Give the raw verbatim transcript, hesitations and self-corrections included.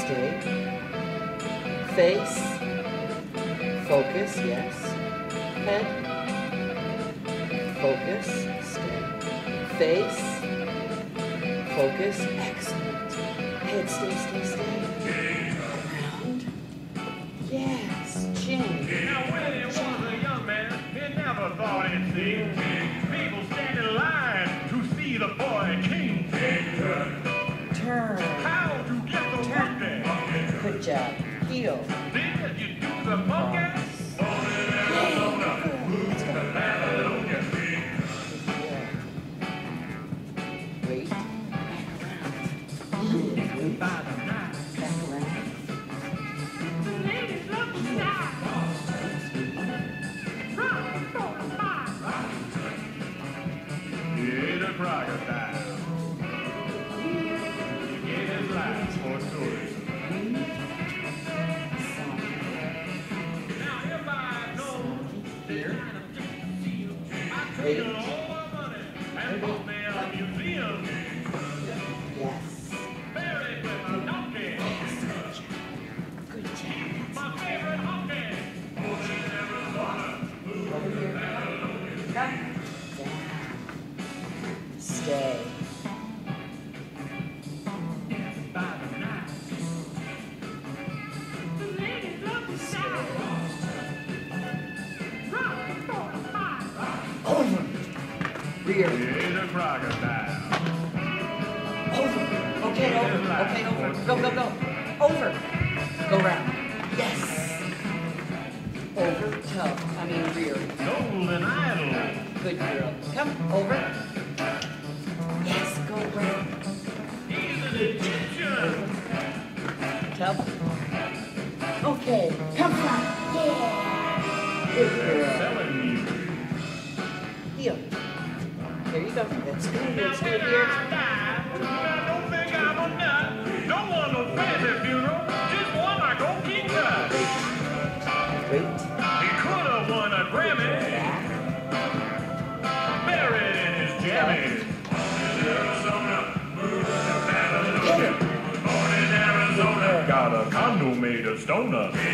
stay. Face, focus, yes. Head, focus, stay. Face, focus, excellent. Head, stay, stay, stay. Around. Yes, chin. Now when he was a young man, he never thought he'd see people stand in line to see the boy king. Turn. How to get the monkey? Good job. Heel. Did you do the monkey? Wait. Back around. Back around. Ladies, look inside. Run for the fire. He's a crocodile. He gave his life for tourism. Now, if I know this kind of thing to see you, I'd take all my money and put me in a museum. Yes. Buried with a donkey. Good job. My favorite honky. Over here. Come. Down. Stay. By the night. The ladies love to shout. Run for the fire. Over. Rear. He's a crocodile. Over. Okay, over. Okay, over. Go, go, go. Over. Go round. Yes. Over. Toe. I mean rear. Golden idol. Good girl. Come. Over. Yes. Go round. He's an Egyptian. Toe. Okay. Come front. Yeah. Good girl. Telling you. Heel. There you go. That's good. Now That's when good I here. die, I don't think I'm a nut. Don't want no fancy funeral. Just one I go keep cut. Wait. He could have won a Grammy. Back. Buried in his jammies. Born in Arizona. Got a condo made of stoner.